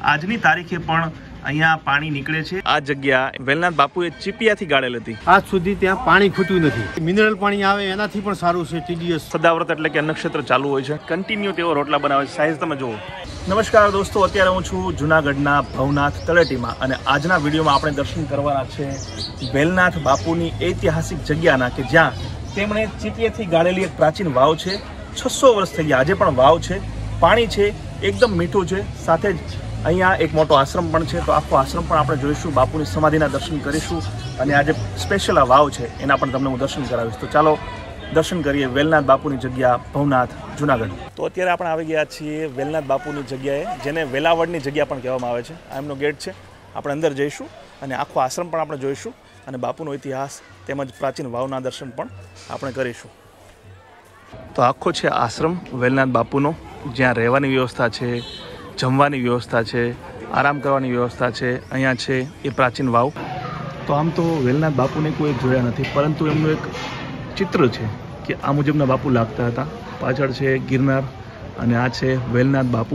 આજની તારીખે પણ અહીંયા પાણી નીકળે છે। આ જગ્યા વેલનાથ બાપુએ ચીપિયાથી ગાળેલ હતી। આજ સુધી ત્યાં પાણી ખૂટ્યું નથી। મિનરલ પાણી આવે એનાથી પણ સારું છે। TDS સદાવ્રત એટલે કે નક્ષત્ર ચાલુ હોય છે, કન્ટિન્યુ તેઓ રોટલા બનાવે છે। સાઈઝ તમે જુઓ। નમસ્કાર દોસ્તો, અત્યારે હું છું જૂનાગઢના ભવનાથ તળેટીમાં અને આજના વિડીયોમાં આપણે દર્શન કરવાના છે વેલનાથ બાપુની ઐતિહાસિક જગ્યાના કે જ્યાં તેમણે ચીપિયાથી ગાળેલી એક પ્રાચીન વાવ છે। 600 વર્ષ થઈ ગયા, આજે પણ વાવ છે, પાણી છે, એકદમ મીઠું છે, સાથે જ અહીંયા એક મોટો આશ્રમ પણ છે। તો આખો આશ્રમ પણ આપણે જોઈશું, બાપુની સમાધિના દર્શન કરીશું અને આજે સ્પેશિયલ આ વાવ છે એના પણ તમને હું દર્શન કરાવીશ। તો ચાલો દર્શન કરીએ વેલનાથ બાપુની જગ્યા ભવનાથ જૂનાગઢ। તો અત્યારે આપણે આવી ગયા છીએ વેલનાથ બાપુની જગ્યાએ, જેને વેલાવડની જગ્યા પણ કહેવામાં આવે છે। આ એમનો ગેટ છે, આપણે અંદર જઈશું અને આખો આશ્રમ પણ આપણે જોઈશું અને બાપુનો ઇતિહાસ તેમજ પ્રાચીન વાવના દર્શન પણ આપણે કરીશું। તો આખો છે આશ્રમ વેલનાથ બાપુનો, જ્યાં રહેવાની વ્યવસ્થા છે, જમવાની વ્યવસ્થા છે, આરામ કરવાની વ્યવસ્થા છે। અહીંયા છે એ પ્રાચીન વાવ। તો આમ તો વેલનાથ બાપુને કોઈ જોયા નથી, પરંતુ એમનું એક ચિત્ર છે કે આ મુજબના બાપુ લાગતા હતા। પાછળ છે ગિરનાર અને આ છે વેલનાથ બાપુ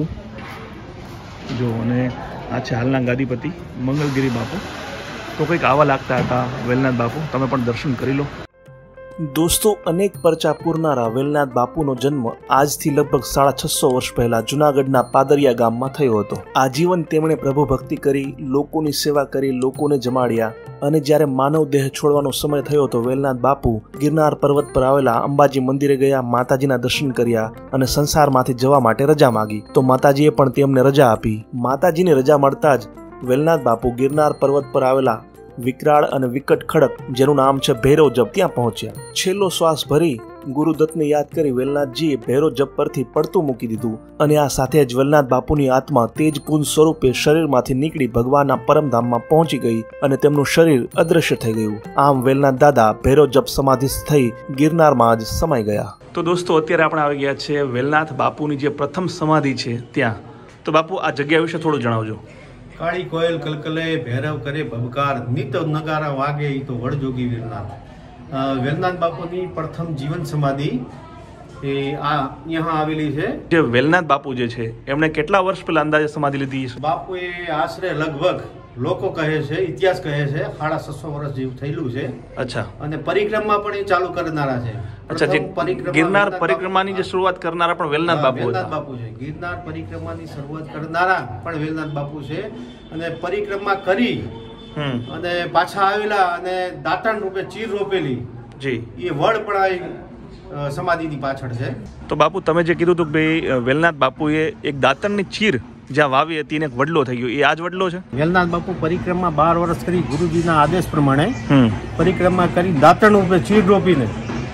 જો, અને આ છે હાલના ગાદીપતિ મંગલગીરી બાપુ। તો કંઈક આવા લાગતા હતા વેલનાથ બાપુ, તમે પણ દર્શન કરી લો। દોસ્તો, અનેક પરચા પૂરનારા વેલનાથ બાપુનો જન્મ આજથી લગભગ 650 વર્ષ પહેલા જૂનાગઢના પાદરિયા ગામમાં થયો હતો। આજીવન તેમણે પ્રભુ ભક્તિ કરી, લોકોની સેવા કરી, લોકોને જમાડ્યા અને જ્યારે માનવ દેહ છોડવાનો સમય થયો તો વેલનાથ બાપુ ગિરનાર પર્વત પર આવેલા અંબાજી મંદિરે ગયા, માતાજીના દર્શન કર્યા અને સંસારમાંથી જવા માટે રજા માંગી તો માતાજીએ પણ તેમને રજા આપી। માતાજીની રજા મળતા જ વેલનાથ બાપુ ગિરનાર પર્વત પર આવેલા વિકરાળ અને વિકટ ખડક, જેનું નામ છે ભૈરવ જપ, ત્યાં પહોંચ્યા। છેલ્લો શ્વાસ ભરી ગુરુદત્તને યાદ કરી વેલનાથજીએ ભૈરવ જપ પરથી પડતું મૂકી દીધું અને આ સાથે જ વેલનાથ બાપુની આત્મા તેજપુંજ સ્વરૂપે શરીરમાંથી નીકળી ભગવાનના પરમધામમાં પહોંચી ગઈ અને તેમનું શરીર અદ્રશ્ય થઈ ગયું। આમ વેલનાથ દાદા ભૈરવ જપ સમાધિસ્થ થઈ ગિરનારમાં જ સમાઈ ગયા। તો દોસ્તો, અત્યારે આપણે આવી ગયા છે વેલનાથ બાપુની જે પ્રથમ સમાધિ છે ત્યાં। તો બાપુ, આ જગ્યા વિશે થોડું જણાવજો। કાળી કોયલ કલકલે, ભૈરવ કરે ભબકાર, નિત નગારા વાગે ઈ તો વડજોગી વેલનાથ। વેલનાથ બાપુની પ્રથમ જીવન સમાધિ એ આ અહીંયા આવેલી છે। જે વેલનાથ બાપુ જે છે એમણે કેટલા વર્ષ પહેલા અંદાજે સમાધિ લીધી છે? બાપુએ આશરે લગભગ લોકો કહે છે, ઇતિહાસ કહે છે 650 વર્ષ જેવું થયેલું છે। અચ્છા। અને પરિક્રમા પણ એ ચાલુ કરનારા છે। અચ્છા, જે ગિરનાર પરિક્રમાની જે શરૂઆત કરનારા પણ વેલનાથ બાપુ હતા? વેલનાથ બાપુ છે। ગિરનાર પરિક્રમાની શરૂઆત કરનારા પણ વેલનાથ બાપુ છે અને પરિક્રમા કરી અને પાછા આવેલા અને દાતણ રૂપે ચીર રોપેલી જી એ વડ પણ આ સમાધિની પાછળ છે। તો બાપુ, તમે જે કીધું હતું કે ભાઈ વેલનાથ બાપુએ એક દાતણની ચીર જ્યાં વાવી હતી ને એક વડલો થઈ ગયો, એ આ જ વડલો છે? વેલનાથ બાપુ પરિક્રમા 12 વર્ષ કરી ગુરુજીના આદેશ પ્રમાણે પરિક્રમા કરી દાતણ રૂપે ચીર રોપીને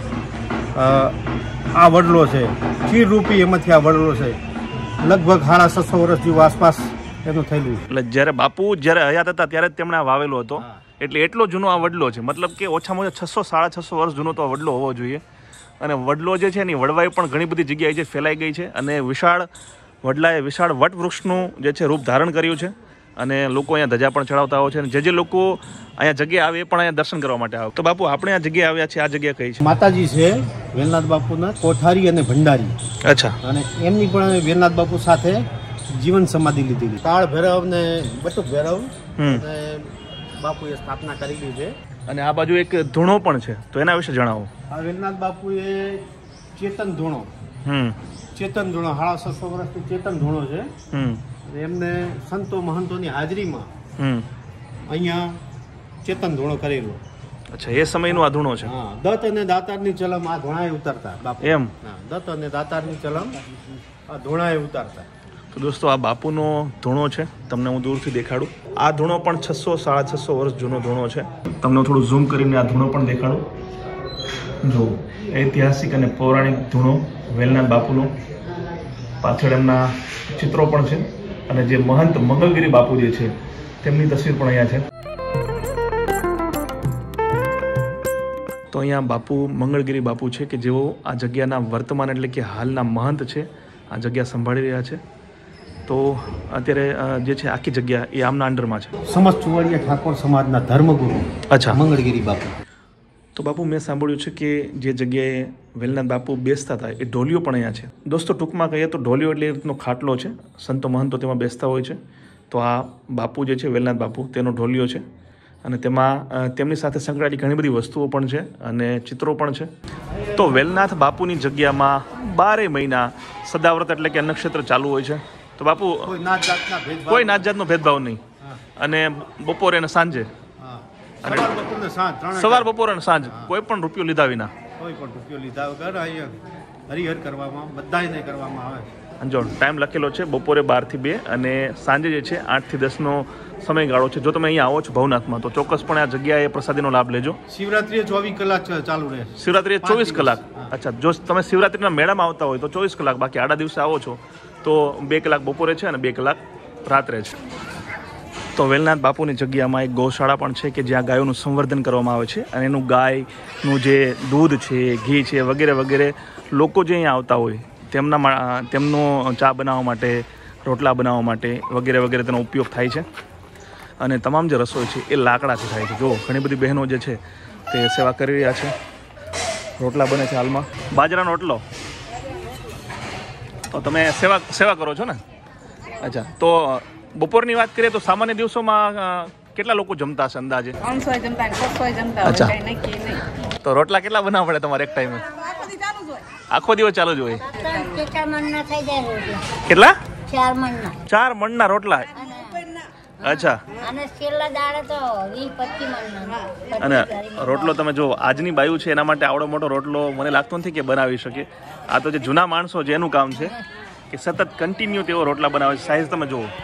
આ વડલો છે। ચીર રૂપી એમાંથી આ વડલો છે। લગભગ 650 વર્ષ જેવું આસપાસ એનું થયેલું। એટલે જ્યારે બાપુ જ્યારે હયાત હતા ત્યારે જ તેમણે આ વાવેલો હતો, એટલે એટલો જૂનો આ વડલો છે। મતલબ કે ઓછામાં ઓછા 600-650 વર્ષ જૂનો તો આ વડલો હોવો જોઈએ। અને વડલો જે છે એની વડવાઈ પણ ઘણી બધી જગ્યાએ જે ફેલાઈ ગઈ છે અને વિશાળ વડલાએ વિશાળ વટવૃક્ષનું જે છે રૂપ ધારણ કર્યું છે અને લોકો અહીંયા ધજા પણ ચડાવતા હોય છે અને જે લોકો અહીંયા જગ્યાએ આવે એ પણ અહીંયા દર્શન કરવા માટે આવે। તો બાપુ, આપણે આ જગ્યાએ આવ્યા છે, આ જગ્યા કઈ છે? માતાજી છે વેલનાથ બાપુના કોઠારી અને ભંડારી। અચ્છા। અને એમની પણ વેલનાથ બાપુ સાથે જીવન સમાધિ લીધેલી। કાળ ભૈરવ ને બટુક ભૈરવ અને બાપુએ સ્થાપના કરેલી છે। અને આ બાજુ એક ધૂણો પણ છે, તો એના વિશે જણાવો। આ વેલનાથ બાપુએ ચેતન ધૂણો, ચેતન ધૂણો 650 વર્ષથી ચેતન ધૂણો છે। એમને સંતો મહંતોની હાજરીમાં અહીંયા ચેતન ધૂણો કરેલો। અચ્છા, એ સમયનો આ ધૂણો છે? હા, દત્ત અને દાતારની ચલમ આ ધૂણાએ ઉતારતા બાપુ। એમ? હા, દત્ત અને દાતારની ચલમ આ ધૂણાએ ઉતારતા। તો દોસ્તો, આ બાપુનો ધૂણો છે, તમને હું દૂરથી દેખાડું। આ ધૂણો પણ 600-650 વર્ષ જૂનો ધૂણો છે। તમને થોડું ઝૂમ કરીને આ ધૂણો પણ દેખાડું। જો ઐતિહાસિક અને પૌરાણિક ધૂણો વેલનાથ બાપુનો, પાછળ એમના ચિત્રો પણ છે અને જે મહંત મંગલગીરી બાપુ જે છે તેમની તસવીર પણ અહીંયા છે। તો અહીંયા બાપુ મંગળગીરી બાપુ છે કે જેઓ આ જગ્યાના વર્તમાન એટલે કે હાલના મહંત છે, આ જગ્યા સંભાળી રહ્યા છે। તો અત્યારે જે છે આખી જગ્યા એ આમના અંડરમાં છે। સમસ્ત ચુવાડિયા ઠાકોર સમાજના ધર્મગુરુ અચ્છા મંગળગીરી બાપુ। તો બાપુ, મેં સાંભળ્યું છે કે જે જગ્યાએ વેલનાથ બાપુ બેસતા હતા એ ઢોલિયો પણ અહીંયા છે। દોસ્તો, ટૂંકમાં કહીએ તો ઢોલિયો એટલે એ રીતનો ખાટલો છે, સંતો મહંતો તેમાં બેસતા હોય છે। તો આ બાપુ જે છે વેલનાથ બાપુ તેનો ઢોલિયો છે અને તેમાં તેમની સાથે સંકળાયેલી ઘણી બધી વસ્તુઓ પણ છે અને ચિત્રો પણ છે. તો વેલનાથ બાપુની જગ્યામાં 12 મહિના સદાવ્રત એટલે કે નક્ષત્ર ચાલુ હોય છે. તો બાપુ કોઈ નાત જાતનો ભેદભાવ નહીં અને બપોરે અને સાંજે સવાર બપોરે અને સાંજ કોઈ પણ રૂપિયો લીધા વિના હરિહર કરવામાં બધાને કરવામાં આવે છે. જો ટાઈમ લખેલો છે બપોરે 12 થી 2 અને સાંજે જે છે 8 થી 10 નો સમયગાળો છે. જો તમે અહીંયા આવો છો ભવનાથમાં તો ચોક્કસપણે આ જગ્યાએ પ્રસાદીનો લાભ લેજો. શિવરાત્રી 24 કલાક ચાલુ રહે. શિવરાત્રી 24 કલાક. અચ્છા, જો તમે શિવરાત્રીના મેળામાં આવતા હોય તો 24 કલાક, બાકી આડા દિવસે આવો છો તો 2 કલાક બપોરે છે અને 2 કલાક રાત્રે છે. તો વેલનાથ બાપુની જગ્યામાં એક ગૌશાળા પણ છે કે જ્યાં ગાયોનું સંવર્ધન કરવામાં આવે છે અને એનું ગાયનું જે દૂધ છે, ઘી છે વગેરે વગેરે લોકો જે અહીંયા આવતા હોય તેમનો ચા બનાવવા માટે, રોટલા બનાવવા માટે વગેરે વગેરે તેનો ઉપયોગ થાય છે. અને તમામ જે રસોઈ છે એ લાકડાથી થાય છે. જો ઘણી બધી બહેનો જે છે તે સેવા કરી રહ્યા છે. રોટલા બને છે હાલમાં, બાજરાનો રોટલો. તો તમે સેવા કરો છો ને? અચ્છા, તો બપોરની વાત કરીએ તો સામાન્ય દિવસોમાં કેટલા લોકો જમતા હશે અંદાજે? 300 જમતા ને 600 જમતા હોય, કઈ નક્કી નહીં. તો રોટલા કેટલા બનાવવા પડે તમારે એક ટાઈમે? આખો દિવસ ચાલુ જ હોય. કેટલા? 4 મણના રોટલા. અચ્છા. અને રોટલો તમે જો આજની બાયુ છે એના માટે આવડો મોટો રોટલો મને લાગતો નથી કે બનાવી શકે. આ તો જે જૂના માણસો છે એનું કામ છે કે સતત કન્ટિન્યુ તેઓ રોટલા બનાવે છે. સાઈઝ તમે જુઓ.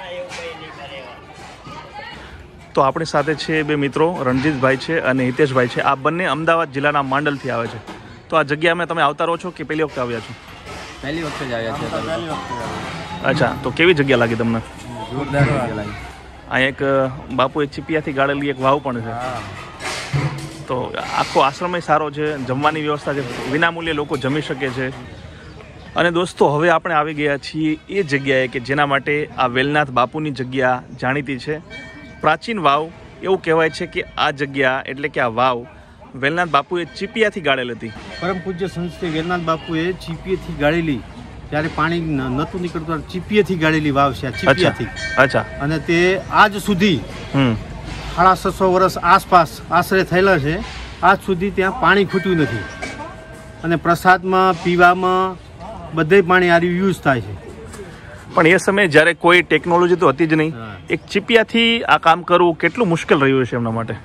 તો આપણી સાથે છે 2 મિત્રો, રણજીતભાઈ છે અને હિતેશભાઈ છે. આ બંને અમદાવાદ જિલ્લાના માંડલથી આવે છે. તો આ જગ્યામાં તમે આવતા રહો છો કે પહેલી વખતે આવ્યા છો? પહેલી વખતે જ આવ્યા છે. અચ્છા, તો કેવી જગ્યા લાગી તમને? જોરદાર જગ્યા લાગી. આ એક બાપુ એક ચીપિયાથી ગાળેલી એક વાવ પણ છે. તો આખો આશ્રમ સારો છે, જમવાની વ્યવસ્થા છે, વિનામૂલ્યે લોકો જમી શકે છે. અને દોસ્તો હવે આપણે આવી ગયા છીએ એ જગ્યાએ કે જેના માટે આ વેલનાથ બાપુની જગ્યા જાણીતી છે. પ્રાચીન વાવ. એવું કહેવાય છે કે આ જગ્યા એટલે કે આ વાવ વેલનાથ બાપુએ ચીપિયાથી ગાળેલ હતી. પરમ પૂજ્ય સંત વેલનાથ બાપુએ ચીપિયાથી ગાળેલી, ત્યારે પાણી નતું નીકળતું, ચીપિયાથી ગાળેલી વાવ છે ચીપિયાથી. અચ્છા. અને તે આજ સુધી 650 વર્ષ આસપાસ આશરે થયેલા છે. આજ સુધી ત્યાં પાણી ખૂટ્યું નથી અને પ્રસાદમાં, પીવામાં બધે પાણી આ યુઝ થાય છે. પણ એ સમયે જ્યારે કોઈ ટેકનોલોજી તો હતી જ નહીં, એક ચીપિયાથી આ કામ કરવું કેટલું મુશ્કેલ રહ્યું છે એમના માટે.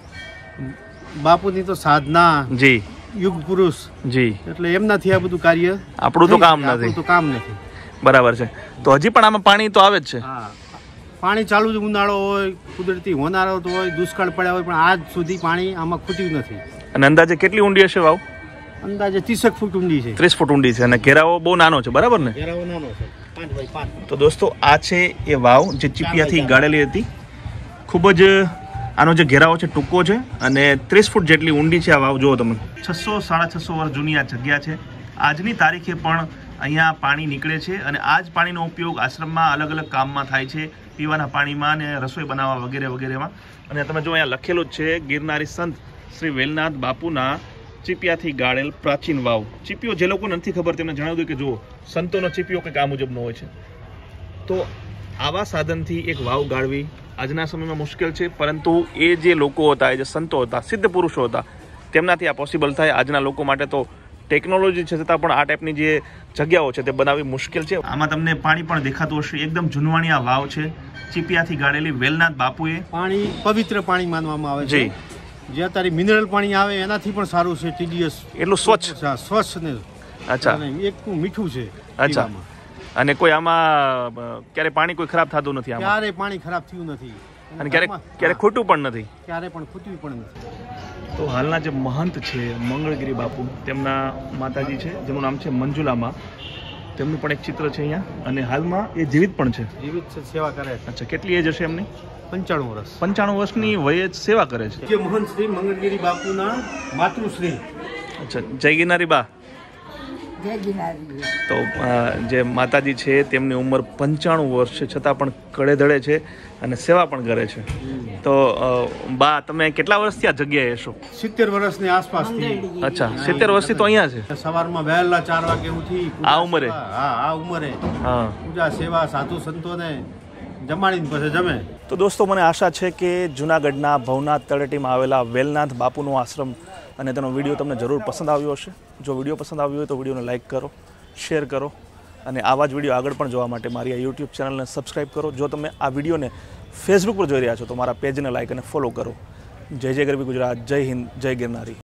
બાપુની તો સાધના, જી, યુગ પુરુષ, જી, એટલે એમનાથી આ બધું કાર્ય આપણું તો કામ નથી. બરાબર છે. તો હજી પણ આમાં પાણી તો આવે જ છે. પાણી ચાલુ જ, ઉનાળો હોય, કુદરતી હોનારો તો હોય, દુષ્કાળ પડ્યા હોય, પણ આજ સુધી પાણી આમાં ખૂટ્યું નથી. અને અંદાજે કેટલી ઊંડી હશે વાવ? અંદાજે 30 ફૂટ ઊંડી છે. 30 ફૂટ ઊંડી છે અને ઘેરાવો બહુ નાનો છે, બરાબર ને? ઘેરાવો નાનો છે, 5 બાય 5. તો દોસ્તો આ છે એ વાવ જે ચીપિયાથી ગાળેલી હતી. ખૂબ જ આનો જે ઘેરાવો છે ટૂંકો છે અને 30 ફૂટ જેટલી ઊંડી છે આ વાવ. જુઓ તમે, 600-650 વર્ષ જૂની આ જગ્યા છે. આજની તારીખે પણ અહીંયા પાણી નીકળે છે અને આ જ પાણીનો ઉપયોગ આશ્રમમાં અલગ અલગ કામમાં થાય છે, પીવાના પાણીમાં અને રસોઈ બનાવવા વગેરે વગેરેમાં. અને તમે જો અહીંયા લખેલું જ છે ગિરનારી સંત શ્રી વેલનાથ બાપુના ચીપિયાથી ગાળેલ પ્રાચીન વાવ. ચીપિયો જે લોકોને નથી ખબર તેમને જણાવી દઉં કે જુઓ, સંતોનો ચીપિયો કંઈક આ મુજબનો હોય છે. તો આવા સાધનથી એક વાવ ગાળવી આજના સમયમાં મુશ્કેલ છે, પરંતુ એ જે લોકો હતા, એ જે સંતો હતા, સિદ્ધ પુરુષો હતા, તેમનાથી આ પોસિબલ થાય. આજના લોકો માટે તો ટેકનોલોજી છે છતાં પણ આ ટાઈપની જે જગ્યાઓ છે તે બનાવવી મુશ્કેલ છે. આમાં તમને પાણી પણ દેખાતું હશે. એકદમ જૂનવાણી આ વાવ છે, ચીપિયાથી ગાળેલી. વેલનાથ બાપુએ પાણી પવિત્ર પાણી માનવામાં આવે છે. જે અત્યારે મિનરલ પાણી આવે એનાથી પણ સારું છે. TDS એટલું સ્વચ્છ ને. અચ્છા, એકદમ મીઠું છે. અચ્છા. અને કોઈ આમાં ક્યારે પાણી કોઈ ખરાબ થતું નથી? ક્યારે પાણી ખરાબ થયું નથી અને ક્યારે ખોટું પણ નથી. ક્યારે પણ ખૂટ્યું પણ નથી. તો હાલના જે મહંત છે મંગળગીરી બાપુ, તેમના માતાજી છે જેનું નામ છે મંજુલામાં, તેમનું પણ એક ચિત્ર છે અહીંયા. અને હાલમાં એ જીવિત પણ છે. જીવિત છે, સેવા કરે છે. અચ્છા, કેટલી એજ હશે એમની? 95 વર્ષ. 95 વર્ષની વયે જ સેવા કરે છે. જે મહંત શ્રી મંગળગીરી બાપુના માતૃશ્રી. અચ્છા, જય ગિરનારી બા. તો જે માતાજી છે તેમની ઉંમર 95 વર્ષ છે, છતાં પણ કડે ધડે છે અને સેવા પણ કરે છે. તો બા, તમે કેટલા વર્ષથી આ જગ્યાએ છો? 70 વર્ષની આસપાસથી. અચ્છા, 70 વર્ષથી તો અહીંયા છે. સવારમાં વહેલા 4 વાગે ઉઠી આ ઉંમરે? હા, આ ઉંમરે. હા, પૂજા, સેવા, સાધુ સંતોને જમાડીને પછી જમે. તો દોસ્તો મને આશા છે કે જૂનાગઢના ભવનાથ તળેટીમાં આવેલા વેલનાથ બાપુનો આશ્રમ અને તેનો વિડીયો તમને જરૂર પસંદ આવ્યો હશે. જો વિડીયો પસંદ આવ્યો હોય તો વિડીયોને લાઇક કરો, શેર કરો અને આવા જ વિડીયો આગળ પણ જોવા માટે મારી આ યુટ્યુબ ચેનલને સબસ્ક્રાઈબ કરો. જો તમે આ વિડીયોને ફેસબુક પર જોઈ રહ્યા છો તો મારા પેજને લાઇક અને ફોલો કરો. જય જય ગરવી ગુજરાત, જય હિન્દ, જય ગિરનારી.